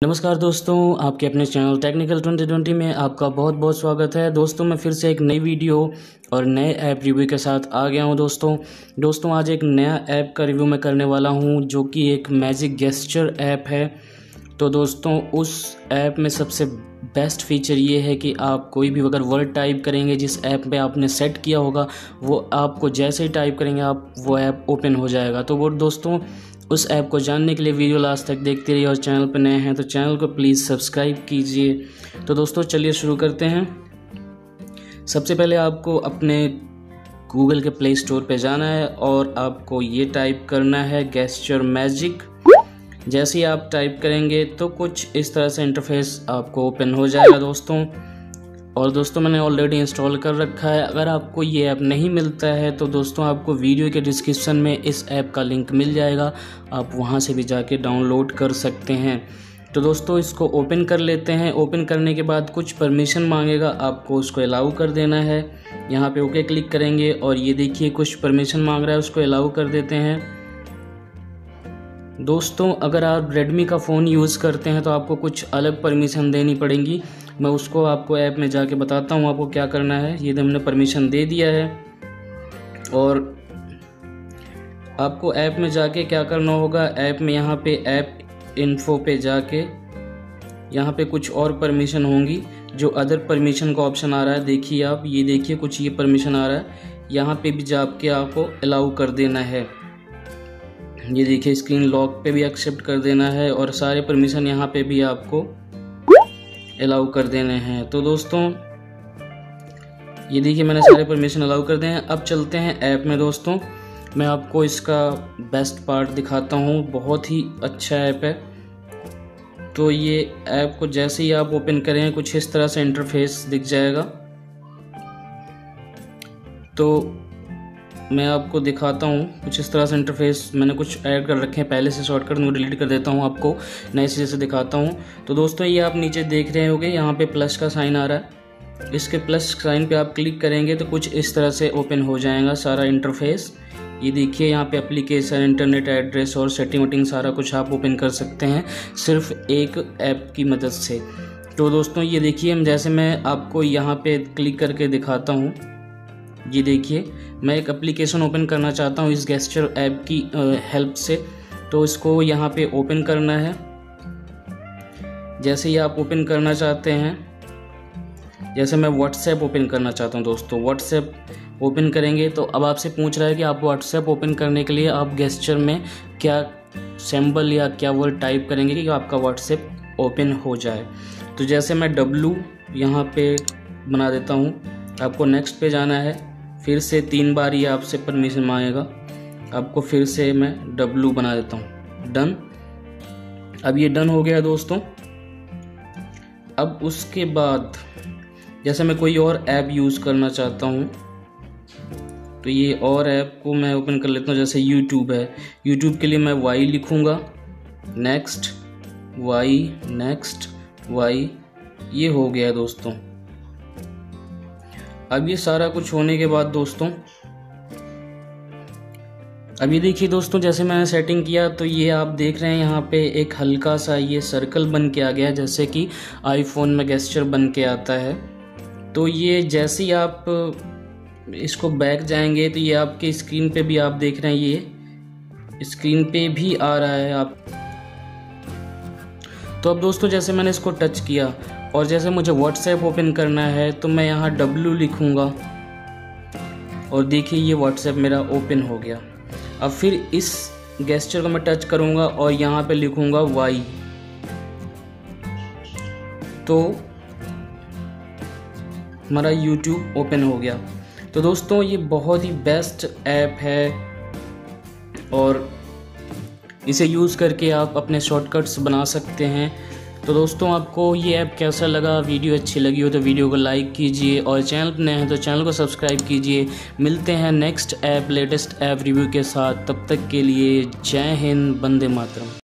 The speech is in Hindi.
नमस्कार दोस्तों, आपके अपने चैनल टेक्निकल 2020 में आपका बहुत बहुत स्वागत है। दोस्तों मैं फिर से एक नई वीडियो और नए ऐप रिव्यू के साथ आ गया हूं। दोस्तों आज एक नया ऐप का रिव्यू मैं करने वाला हूं जो कि एक मैजिक गेस्चर ऐप है। तो दोस्तों उस ऐप में सबसे बेस्ट फीचर ये है कि आप कोई भी अगर वर्ड टाइप करेंगे जिस ऐप पे आपने सेट किया होगा, वो आपको जैसे ही टाइप करेंगे आप वो ऐप ओपन हो जाएगा। तो वो दोस्तों उस ऐप को जानने के लिए वीडियो लास्ट तक देखते रहिए और चैनल पर नए हैं तो चैनल को प्लीज़ सब्सक्राइब कीजिए। तो दोस्तों चलिए शुरू करते हैं। सबसे पहले आपको अपने गूगल के प्ले स्टोर पे जाना है और आपको ये टाइप करना है गेस्चर मैजिक। जैसे ही आप टाइप करेंगे तो कुछ इस तरह से इंटरफेस आपको ओपन हो जाएगा दोस्तों। और दोस्तों मैंने ऑलरेडी इंस्टॉल कर रखा है। अगर आपको ये ऐप नहीं मिलता है तो दोस्तों आपको वीडियो के डिस्क्रिप्शन में इस ऐप का लिंक मिल जाएगा, आप वहां से भी जाके डाउनलोड कर सकते हैं। तो दोस्तों इसको ओपन कर लेते हैं। ओपन करने के बाद कुछ परमिशन मांगेगा, आपको उसको अलाउ कर देना है। यहाँ पे ओके क्लिक करेंगे और ये देखिए कुछ परमिशन मांग रहा है, उसको अलाउ कर देते हैं। दोस्तों अगर आप रेडमी का फ़ोन यूज़ करते हैं तो आपको कुछ अलग परमिशन देनी पड़ेंगी। मैं उसको आपको ऐप में जाके बताता हूँ आपको क्या करना है। ये हमने परमिशन दे दिया है और आपको ऐप में जाके क्या करना होगा, ऐप में यहाँ पे ऐप इन्फो पे जाके यहाँ पे कुछ और परमिशन होंगी जो अदर परमिशन का ऑप्शन आ रहा है। देखिए आप ये देखिए कुछ ये परमिशन आ रहा है, यहाँ पे भी जाके आपको अलाउ कर देना है। ये देखिए स्क्रीन लॉक पे भी एक्सेप्ट कर देना है और सारे परमिशन यहाँ पे भी आपको अलाउ कर देने हैं। तो दोस्तों ये देखिए मैंने सारे परमिशन अलाउ कर दिए हैं। अब चलते हैं ऐप में। दोस्तों मैं आपको इसका बेस्ट पार्ट दिखाता हूँ, बहुत ही अच्छा ऐप है। तो ये ऐप को जैसे ही आप ओपन करें कुछ इस तरह से इंटरफेस दिख जाएगा। तो मैं आपको दिखाता हूँ कुछ इस तरह से इंटरफेस। मैंने कुछ ऐड कर रखे हैं पहले से, शॉर्टकट में डिलीट कर देता हूँ, आपको नए सिरे से दिखाता हूँ। तो दोस्तों ये आप नीचे देख रहे होंगे, यहाँ पे प्लस का साइन आ रहा है। इसके प्लस साइन पे आप क्लिक करेंगे तो कुछ इस तरह से ओपन हो जाएगा सारा इंटरफेस। ये देखिए यहाँ पे एप्लीकेशन, इंटरनेट एड्रेस और सेटिंग वेटिंग सारा कुछ आप ओपन कर सकते हैं सिर्फ एक ऐप की मदद से। तो दोस्तों ये देखिए जैसे मैं आपको यहाँ पे क्लिक करके दिखाता हूँ। ये देखिए मैं एक एप्लीकेशन ओपन करना चाहता हूँ इस गेस्चर ऐप की हेल्प से। तो इसको यहाँ पे ओपन करना है। जैसे ही आप ओपन करना चाहते हैं, जैसे मैं व्हाट्सएप ओपन करना चाहता हूँ दोस्तों, व्हाट्सएप ओपन करेंगे तो अब आपसे पूछ रहा है कि आप व्हाट्सएप ओपन करने के लिए आप गेस्चर में क्या सिंबल या क्या वर्ड टाइप करेंगे कि आपका व्हाट्सएप ओपन हो जाए। तो जैसे मैं W यहाँ पे बना देता हूँ, आपको नेक्स्ट पे जाना है। फिर से 3 बार ये आपसे परमिशन मांगेगा, आपको फिर से मैं W बना देता हूँ, डन। अब ये डन हो गया दोस्तों। अब उसके बाद जैसे मैं कोई और ऐप यूज़ करना चाहता हूँ तो ये और ऐप को मैं ओपन कर लेता हूँ। जैसे यूट्यूब है, यूट्यूब के लिए मैं Y लिखूँगा, नेक्स्ट Y, ये हो गया दोस्तों। अब ये सारा कुछ होने के बाद दोस्तों अब ये देखिए दोस्तों जैसे मैंने सेटिंग किया तो ये आप देख रहे हैं यहाँ पे एक हल्का सा ये सर्कल बन के आ गया, जैसे कि आईफोन में गेस्चर बन के आता है। तो ये जैसे ही आप इसको बैक जाएंगे तो ये आपके स्क्रीन पे भी आप देख रहे हैं, ये स्क्रीन पे भी आ रहा है आप। तो अब दोस्तों जैसे मैंने इसको टच किया और जैसे मुझे व्हाट्सएप ओपन करना है तो मैं यहाँ W लिखूँगा और देखिए ये व्हाट्सएप मेरा ओपन हो गया। अब फिर इस गेस्चर को मैं टच करूँगा और यहाँ पे लिखूँगा Y, तो हमारा YouTube ओपन हो गया। तो दोस्तों ये बहुत ही बेस्ट ऐप है और इसे यूज़ करके आप अपने शॉर्टकट्स बना सकते हैं। तो दोस्तों आपको ये ऐप कैसा लगा, वीडियो अच्छी लगी हो तो वीडियो को लाइक कीजिए और चैनल पर नए हैं तो चैनल को सब्सक्राइब कीजिए। मिलते हैं next app latest app review के साथ, तब तक के लिए जय हिंद, वंदे मातरम।